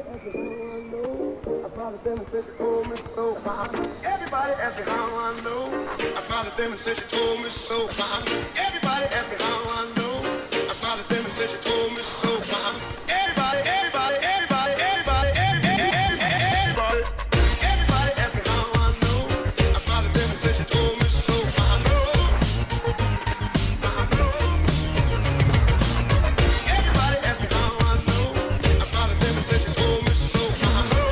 Everybody asked me how I know. I smiled at them and said she told me so. Everybody asked me how I know. I smiled at them and said she told me so. Everybody, everybody, everybody, everybody, everybody. Everybody asked me how I know. I smiled at them and said she told me so. I know. Everybody asked me how I know. I smiled at them and said she told me so. I know.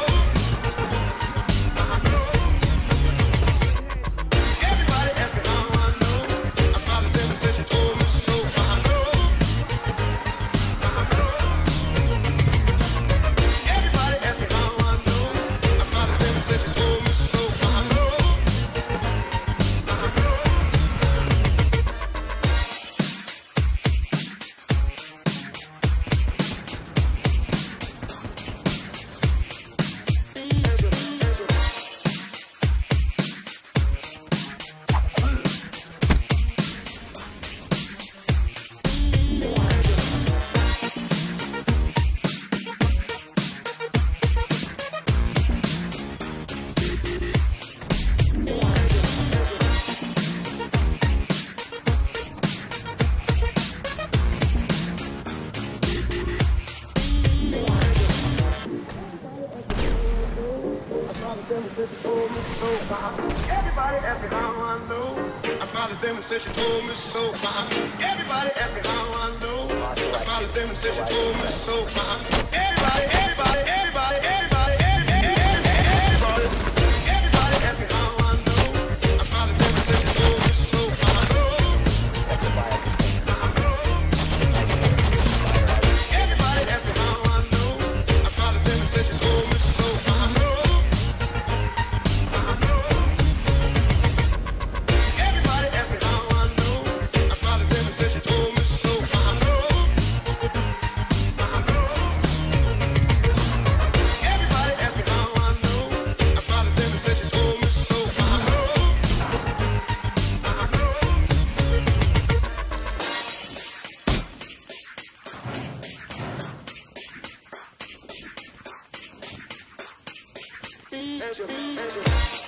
Everybody asked me how I know. I smiled at them and said she told me so. I know. Everybody asked me how I know. I smiled at them and said she told me so. I know. Everybody asked me how I know. I smiled at them and said she told me so. Everybody asked me how I know. I smiled at them and said she told me so. Everybody, everybody, everybody, everybody, everybody. Everybody asked me how I know. I smiled at them and said she told me so. Everybody asked me how I know. I smiled at them and said she told me so. Everybody asked me how I know. I smiled at them and said she told me so. I know. Everybody asked me how I know. I smiled at them and said she told me so. I know. Angel, angel.